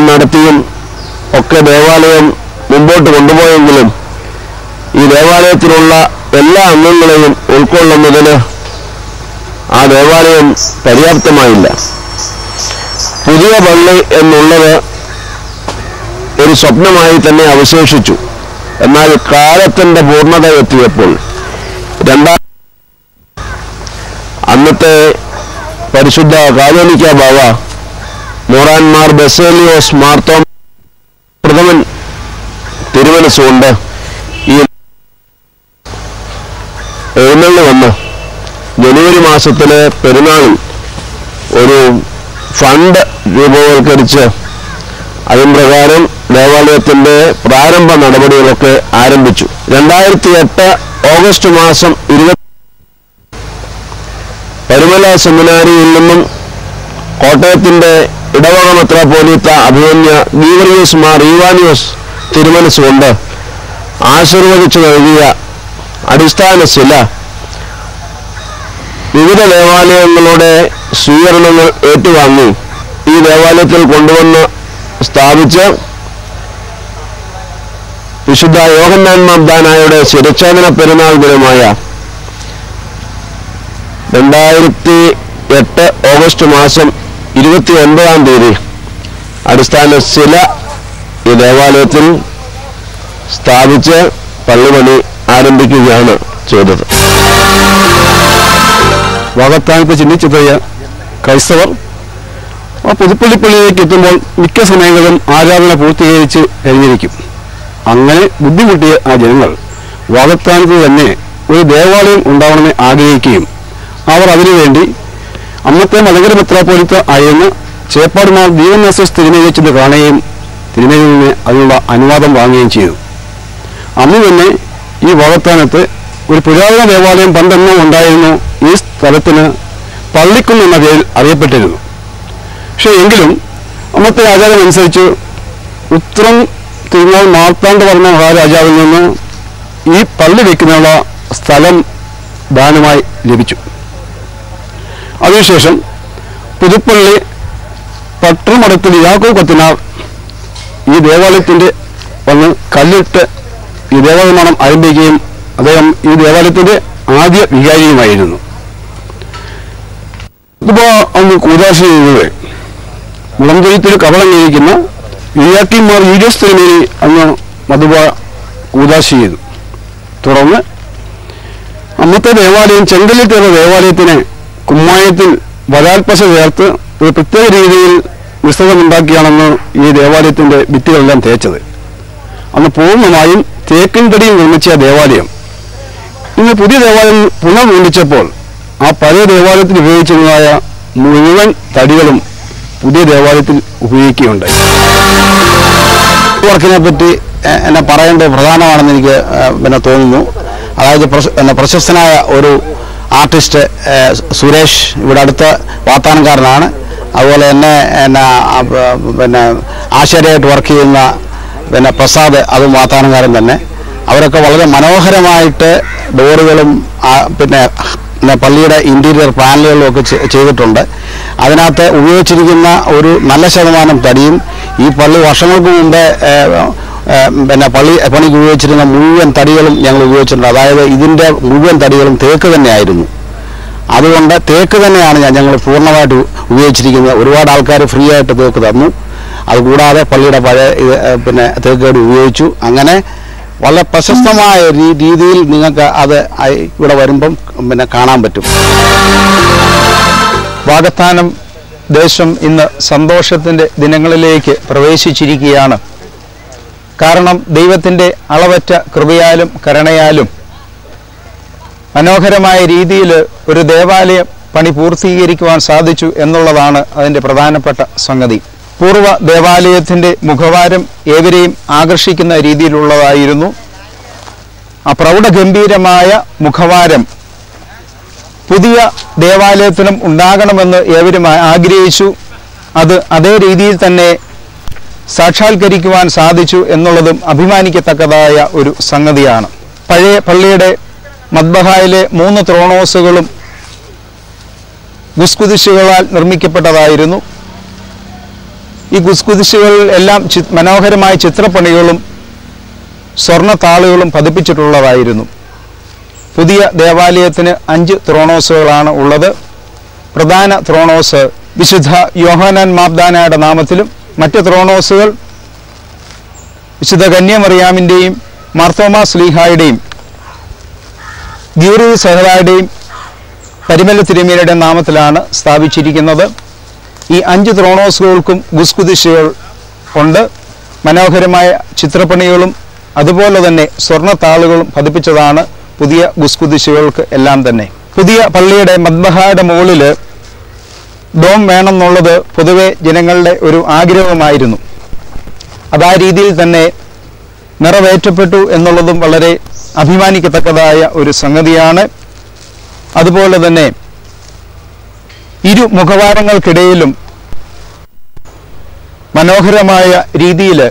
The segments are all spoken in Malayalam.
നടത്തിയും ഒക്കെ ദേവാലയം മുമ്പോട്ട് കൊണ്ടുപോയെങ്കിലും ഈ ദേവാലയത്തിലുള്ള എല്ലാ അംഗങ്ങളെയും ഉൾക്കൊള്ളുന്നതിന് ആ ദേവാലയം പര്യാപ്തമായില്ല. പുതിയ പള്ളി എന്നുള്ളത് ഒരു സ്വപ്നമായി തന്നെ അവശേഷിച്ചു. എന്നാൽ കാലത്തിൻ്റെ പൂർണ്ണത എത്തിയപ്പോൾ അന്നത്തെ പരിശുദ്ധ കാതോലിക്ക ബാവ മോറാൻമാർ ബസേലിയോസ് മാർത്തോം പ്രഥമൻ തിരുമനസ്സുകൊണ്ട് ഈ എഴുന്നള്ളി വന്ന് ജനുവരി മാസത്തിലെ പെരുന്നാളിൽ ഒരു ഫണ്ട് രൂപവൽക്കരിച്ച് അതിൻ പ്രകാരം ദേവാലയത്തിൻ്റെ പ്രാരംഭ നടപടികളൊക്കെ ആരംഭിച്ചു. 2008 ഓഗസ്റ്റ് മാസം 20 പരുമല സെമിനാരിയിൽ നിന്നും കോട്ടയത്തിൻ്റെ ഇടവക മെത്രാപ്പോലീത്ത അഭിമന്യ ഗീവറിയോസ് മാർ ഈവാനിയോസ് തിരുമനസ്സുകൊണ്ട് ആശീർവദിച്ചു നൽകിയ അടിസ്ഥാന ശില വിവിധ ദേവാലയങ്ങളുടെ സ്വീകരണങ്ങൾ ഏറ്റുവാങ്ങി ഈ ദേവാലയത്തിൽ കൊണ്ടുവന്ന് സ്ഥാപിച്ച് വിശുദ്ധ യോഹന്നാൻ മാർദാനായുടെ ശിരച്ഛേദന പെരുന്നാൾ ദിനമായ 2008 ഓഗസ്റ്റ് മാസം 29-ാം തീയതി അടിസ്ഥാന ശില ഈ ദേവാലയത്തിൽ സ്ഥാപിച്ച് പള്ളിപണി ആരംഭിക്കുകയാണ് ചെയ്തത്. വാകത്താനത്ത് ചിഹ്നിച്ചെത്തിയ ക്രൈസ്തവർ ആ പുതുപ്പള്ളിപ്പള്ളിയിലേക്ക് എത്തുമ്പോൾ മിക്ക സമയങ്ങളും ആരാധന പൂർത്തീകരിച്ച് കഴിഞ്ഞിരിക്കും. അങ്ങനെ ബുദ്ധിമുട്ടിയ ആ ജനങ്ങൾ വാകത്താനത്ത് തന്നെ ഒരു ദേവാലയം ഉണ്ടാവണമെന്ന് ആഗ്രഹിക്കുകയും അവർ അതിനുവേണ്ടി അന്നത്തെ മലങ്കര മെത്രാപ്പോലീത്ത ആയിരുന്ന ചേപ്പാടുമാർ ദീവനാസോസ് തിരുമേനിച്ചത് കാണുകയും തിരുമേനിയിൽ നിന്ന് അതിനുള്ള അനുവാദം വാങ്ങുകയും ചെയ്തു. അന്ന് തന്നെ ഈ വാകത്താനത്ത് ഒരു പുരാതന ദേവാലയം പണ്ടെന്നോ ഉണ്ടായിരുന്നു. ഈ സ്ഥലത്തിന് പള്ളിക്കുന്ന് എന്ന പേരിൽ അറിയപ്പെട്ടിരുന്നു. പക്ഷേ എങ്കിലും അന്നത്തെ ആചാരം അനുസരിച്ച് ഉത്രം തിരുനാൾ മാർത്താണ്ഡ വർമ്മ മഹാരാജാവിൽ നിന്ന് ഈ പള്ളി വയ്ക്കുന്നതിനുള്ള സ്ഥലം ദാനമായി ലഭിച്ചു. അതിനുശേഷം പുതുപ്പള്ളി പട്ടണമടത്തിൽ യാക്കോബ് കത്തനാർ ഈ ദേവാലയത്തിൻ്റെ വന്ന് കല്ലിട്ട് ഈ ദേവാലയനിർമ്മാണം ആരംഭിക്കുകയും അദ്ദേഹം ഈ ദേവാലയത്തിൻ്റെ ആദ്യ വികാരിയുമായിരുന്നു. ഇപ്പോൾ അന്ന് കൂദാശ ചെയ്തത് മുളംതൊഴുത്തിൽ കവളങ്ങിയിരിക്കുന്ന വിയാക്കിമാർ യൂരിയസ് തിരുമേനി അന്ന് മധുബ കൂദാശ ചെയ്തു. തുടർന്ന് അന്നത്തെ ദേവാലയം ചെങ്കല്ലിൽ തീർന്ന ദേവാലയത്തിന് കുമ്മായത്തിൽ വരാൽപ്പശ ചേർത്ത് ഒരു പ്രത്യേക രീതിയിൽ വിസ്തൃതമുണ്ടാക്കിയാണെന്ന് ഈ ദേവാലയത്തിൻ്റെ ഭിത്തികളെല്ലാം തേച്ചത്. അന്ന് പൂർണ്ണമായും തേക്കിൻ തടിയിൽ നിർമ്മിച്ച ദേവാലയം ഇന്ന് പുതിയ ദേവാലയം പുനർനിർമ്മിച്ചപ്പോൾ ആ പഴയ ദേവാലയത്തിൽ ഉപയോഗിച്ചിരുന്നതായ മുഴുവൻ തടികളും പുതിയ ദേവാലയത്തിൽ ഉപയോഗിക്കുകയുണ്ടായി. വർക്കിനെ പറ്റി എന്നെ പറയേണ്ടത് പ്രധാനമാണെന്ന് എനിക്ക് തോന്നുന്നു. അതായത് പ്രശസ്തനായ ഒരു ആർട്ടിസ്റ്റ് സുരേഷ് ഇവിടെ അടുത്ത വാത്താനക്കാരനാണ്. അതുപോലെ തന്നെ ആശാരിയായിട്ട് വർക്ക് ചെയ്യുന്ന പ്രസാദ്, അതും വാത്താനക്കാരൻ തന്നെ. അവരൊക്കെ വളരെ മനോഹരമായിട്ട് ഡോറുകളും പള്ളിയുടെ ഇൻറ്റീരിയർ പാനലുകളും ഒക്കെ ചെയ്തിട്ടുണ്ട്. അതിനകത്ത് ഉപയോഗിച്ചിരിക്കുന്ന ഒരു നല്ല ശതമാനം തടിയും ഈ പള്ളി വർഷങ്ങൾക്ക് മുമ്പേ പള്ളി പണിക്ക് ഉപയോഗിച്ചിരുന്ന മുഴുവൻ തടികളും ഞങ്ങൾ ഉപയോഗിച്ചിട്ടുണ്ട്. അതായത് ഇതിൻ്റെ മുഴുവൻ തടികളും തേക്ക് തന്നെയായിരുന്നു. അതുകൊണ്ട് തേക്ക് തന്നെയാണ് ഞങ്ങൾ പൂർണ്ണമായിട്ട് ഉപയോഗിച്ചിരിക്കുന്നത്. ഒരുപാട് ആൾക്കാർ ഫ്രീ ആയിട്ട് തേക്ക് തന്നു. അതുകൂടാതെ പള്ളിയുടെ പഴയ തേക്ക് കടി ഉപയോഗിച്ചു. അങ്ങനെ വളരെ പ്രശസ്തമായ രീതിയിൽ നിങ്ങൾക്ക് അത് ഇവിടെ വരുമ്പം കാണാൻ പറ്റും. വാകത്താനം ദേശം ഇന്ന് സന്തോഷത്തിൻ്റെ ദിനങ്ങളിലേക്ക് പ്രവേശിച്ചിരിക്കുകയാണ്. കാരണം ദൈവത്തിൻ്റെ അളവറ്റ കൃപയാലും കരുണയാലും മനോഹരമായ രീതിയിൽ ഒരു ദേവാലയ പണി പൂർത്തീകരിക്കുവാൻ സാധിച്ചു എന്നുള്ളതാണ് അതിൻ്റെ പ്രധാനപ്പെട്ട സംഗതി. പൂർവ്വ ദേവാലയത്തിൻ്റെ മുഖവാരം ഏവരെയും ആകർഷിക്കുന്ന രീതിയിലുള്ളതായിരുന്നു. ആ പ്രൗഢഗംഭീരമായ മുഖവാരം പുതിയ ദേവാലയത്തിനും ഉണ്ടാകണമെന്ന് ഏവരും ആഗ്രഹിച്ചു. അത് അതേ രീതിയിൽ തന്നെ സാക്ഷാത്കരിക്കുവാൻ സാധിച്ചു എന്നുള്ളതും അഭിമാനിക്കത്തക്കതായ ഒരു സംഗതിയാണ്. പഴയ പള്ളിയുടെ മദ്ബഹായിലെ 3 ത്രോണോസുകളും ഗുസ്കുദിശുകളാൽ നിർമ്മിക്കപ്പെട്ടതായിരുന്നു. ഈ ഗുസ്കുദിശകൾ എല്ലാം മനോഹരമായ ചിത്രപ്പണികളും സ്വർണ്ണ താളുകളും പതിപ്പിച്ചിട്ടുള്ളതായിരുന്നു. പുതിയ ദേവാലയത്തിന് 5 ത്രോണോസുകളാണ് ഉള്ളത്. പ്രധാന ത്രോണോസ് വിശുദ്ധ യോഹന്നാൻ മാബ്ദാനയുടെ നാമത്തിലും മറ്റ് ത്രോണോസുകൾ വിശുദ്ധ കന്യാമറിയാമിൻ്റെയും മാർത്തോമാ ശ്ലീഹായുടെയും ഗീവർഗീസ് സഹോദരന്റെയും പരിമല തിരുമേനിയുടെ നാമത്തിലാണ് സ്ഥാപിച്ചിരിക്കുന്നത്. ഈ 5 ത്രോണോസുകൾക്കും ഗുസ്കുദിശകൾ ഉണ്ട്. മനോഹരമായ ചിത്രപ്പണികളും അതുപോലെ തന്നെ സ്വർണ്ണത്താളുകളും പതിപ്പിച്ചതാണ് പുതിയ ഗുസ്കുദിശകൾക്ക് എല്ലാം തന്നെ. പുതിയ പള്ളിയുടെ മദ്ബഹായുടെ മുകളിൽ ഡോം വേണമെന്നുള്ളത് പൊതുവെ ജനങ്ങളുടെ ഒരു ആഗ്രഹമായിരുന്നു. അതാ രീതിയിൽ തന്നെ നിറവേറ്റപ്പെട്ടു എന്നുള്ളതും വളരെ അഭിമാനിക്കത്തക്കതായ ഒരു സംഗതിയാണ്. അതുപോലെ തന്നെ ഇരു മുഖവാരങ്ങൾക്കിടയിലും മനോഹരമായ രീതിയിൽ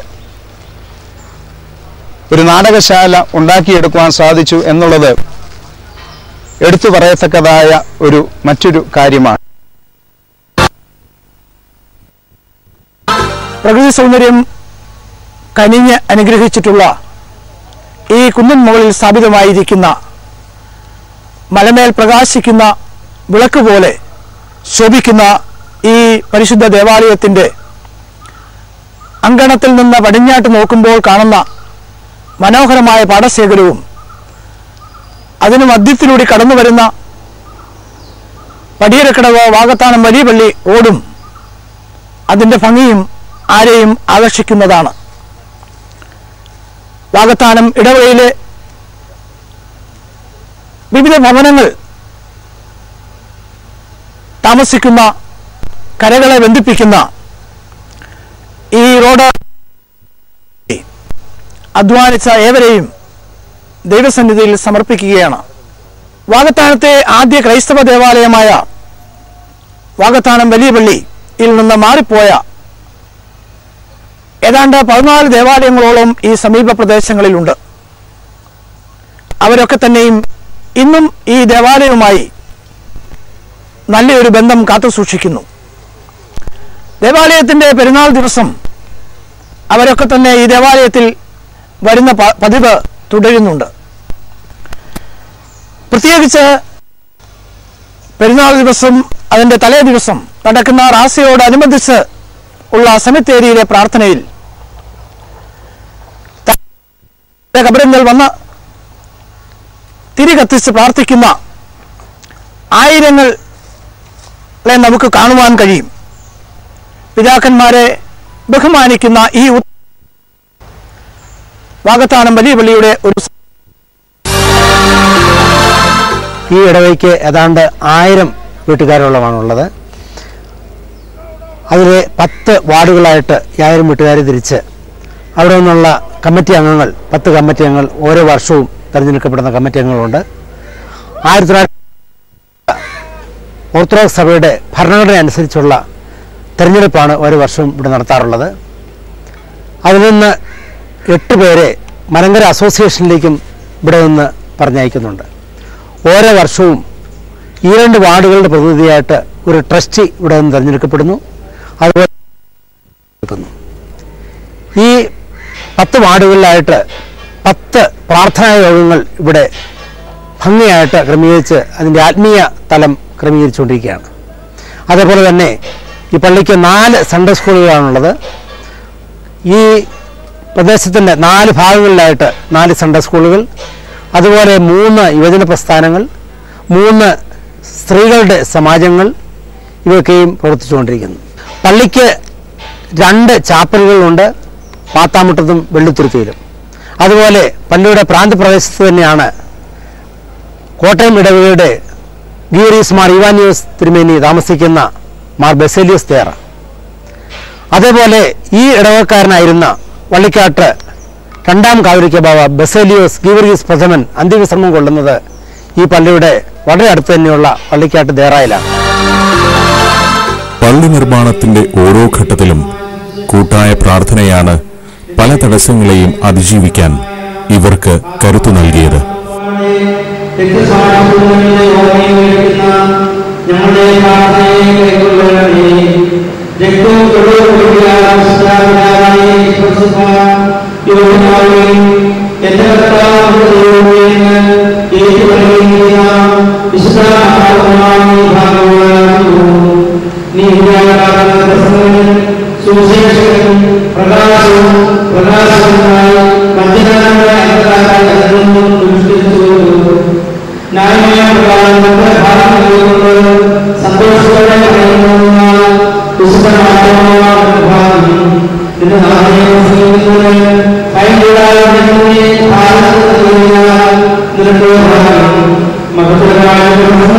ഒരു നാടകശാല ഉണ്ടാക്കിയെടുക്കുവാൻ സാധിച്ചു എന്നുള്ളത് എടുത്തു പറയത്തക്കതായ മറ്റൊരു കാര്യമാണ്. പ്രകൃതി സൗന്ദര്യം കനിഞ്ഞ് അനുഗ്രഹിച്ചിട്ടുള്ള ഈ കുന്നിൻ മുകളിൽ സ്ഥാപിതമായിരിക്കുന്ന മലമേൽ പ്രകാശിക്കുന്ന വിളക്ക് പോലെ ശോഭിക്കുന്ന ഈ പരിശുദ്ധ ദേവാലയത്തിൻ്റെ അങ്കണത്തിൽ നിന്ന് പടിഞ്ഞാട്ട് നോക്കുമ്പോൾ കാണുന്ന മനോഹരമായ പാടശേഖരവും അതിന് മധ്യത്തിലൂടെ കടന്നു വരുന്ന പടിയരക്കടവ് വാകത്താനം വലിയ പള്ളി റോഡും അതിൻ്റെ ഭംഗിയും ആരെയും ആകർഷിക്കുന്നതാണ്. വാകത്താനം ഇടവഴിയിലെ വിവിധ ഭവനങ്ങൾ താമസിക്കുന്ന കരകളെ ബന്ധിപ്പിക്കുന്ന ഈ റോഡ് അധ്വാനിച്ച ഏവരെയും ദൈവസന്നിധിയിൽ സമർപ്പിക്കുകയാണ്. വാകത്താനത്തെ ആദ്യ ക്രൈസ്തവ ദേവാലയമായ വാകത്താനം വലിയ പള്ളിയിൽ നിന്ന് മാറിപ്പോയ ഏതാണ്ട് 14 ദേവാലയങ്ങളോളം ഈ സമീപ പ്രദേശങ്ങളിലുണ്ട്. അവരൊക്കെ തന്നെയും ഇന്നും ഈ ദേവാലയവുമായി നല്ലൊരു ബന്ധം കാത്തുസൂക്ഷിക്കുന്നു. ദേവാലയത്തിൻ്റെ പെരുന്നാൾ ദിവസം അവരൊക്കെ തന്നെ ഈ ദേവാലയത്തിൽ വരുന്ന പതിവ് തുടരുന്നുണ്ട്. പ്രത്യേകിച്ച് പെരുന്നാൾ ദിവസം അതിൻ്റെ തലേ ദിവസം നടക്കുന്ന റാസയോടനുബന്ധിച്ച് ഉള്ള സെമിത്തേരിയിലെ പ്രാർത്ഥനയിൽ കബറിങ്കൽ വന്ന് തിരി കത്തിച്ച് പ്രാർത്ഥിക്കുന്ന ആയിരങ്ങളെ നമുക്ക് കാണുവാൻ കഴിയും. പിതാക്കന്മാരെ ബഹുമാനിക്കുന്ന ഈ വാകത്താനം വലിയ പള്ളിയുടെ ഈ ഇടവയ്ക്ക് ഏതാണ്ട് 1000 വീട്ടുകാരുള്ളതാണുള്ളത്. അതിൽ 10 വാർഡുകളായിട്ട് 1000 വീട്ടുകാരെ തിരിച്ച് അവിടെ നിന്നുള്ള കമ്മിറ്റി അംഗങ്ങൾ 10 കമ്മിറ്റി അംഗങ്ങൾ ഓരോ വർഷവും തിരഞ്ഞെടുക്കപ്പെടുന്ന കമ്മിറ്റി അംഗങ്ങളുണ്ട്. 1900 ഓർത്തഡോക്സ് സഭയുടെ ഭരണഘടന അനുസരിച്ചുള്ള തിരഞ്ഞെടുപ്പാണ് ഓരോ വർഷവും ഇവിടെ നടത്താറുള്ളത്. അതിൽ നിന്ന് 8 പേരെ മലങ്കര അസോസിയേഷനിലേക്കും ഇവിടെ നിന്ന് പറഞ്ഞയക്കുന്നുണ്ട്. ഓരോ വർഷവും ഈ 2 വാർഡുകളുടെ പ്രതിനിധിയായിട്ട് ഒരു ട്രസ്റ്റി ഇവിടെ നിന്ന് തിരഞ്ഞെടുക്കപ്പെടുന്നു. അതുപോലെ ഈ 10 വാർഡുകളിലായിട്ട് 10 പ്രാർത്ഥനാ യോഗങ്ങൾ ഇവിടെ ഭംഗിയായിട്ട് ക്രമീകരിച്ച് അതിൻ്റെ ആത്മീയ തലം ക്രമീകരിച്ചുകൊണ്ടിരിക്കുകയാണ്. അതേപോലെ തന്നെ ഈ പള്ളിക്ക് 4 സൺഡേ സ്കൂളുകളാണുള്ളത്. ഈ പ്രദേശത്തിൻ്റെ 4 ഭാഗങ്ങളിലായിട്ട് 4 സൺഡേ സ്കൂളുകൾ, അതുപോലെ 3 യുവജന പ്രസ്ഥാനങ്ങൾ, 3 സ്ത്രീകളുടെ സമാജങ്ങൾ ഇവയൊക്കെയും പ്രവർത്തിച്ചുകൊണ്ടിരിക്കുന്നു. പള്ളിക്ക് 2 ചാപ്പലുകളുണ്ട്, പാത്താമുട്ടത്തും വെള്ളിത്തുരുത്തിയിലും. അതുപോലെ പള്ളിയുടെ പ്രാന്തപ്രദേശത്ത് തന്നെയാണ് കോട്ടയം ഇടവകയുടെ ഗീവറീസ് മാർ ഇവാനിയോസ് തിരുമേനി താമസിക്കുന്ന മാർ ബെസേലിയോസ് തേറ. അതേപോലെ ഈ ഇടവക്കാരനായിരുന്ന വള്ളിക്കാട്ട് 2ാം കാവരിക്ക ബാവ ബെസേലിയോസ് ഗീവറീസ് പ്രഥമൻ അന്ത്യവിശ്രമം കൊള്ളുന്നത് ഈ പള്ളിയുടെ വളരെ അടുത്ത് തന്നെയുള്ള വള്ളിക്കാട്ട് ദേറായിലാണ്. പള്ളി നിർമ്മാണത്തിന്റെ ഓരോ ഘട്ടത്തിലും കൂട്ടായ പ്രാർത്ഥനയാണ് പല തടസ്സങ്ങളെയും അതിജീവിക്കാൻ ഇവർക്ക് കരുത്തു നൽകിയത്. ഞങ്ങളുടെ പ്രാർത്ഥനയെ കൈക്കൊള്ളണമേ. മഹത്തരമായ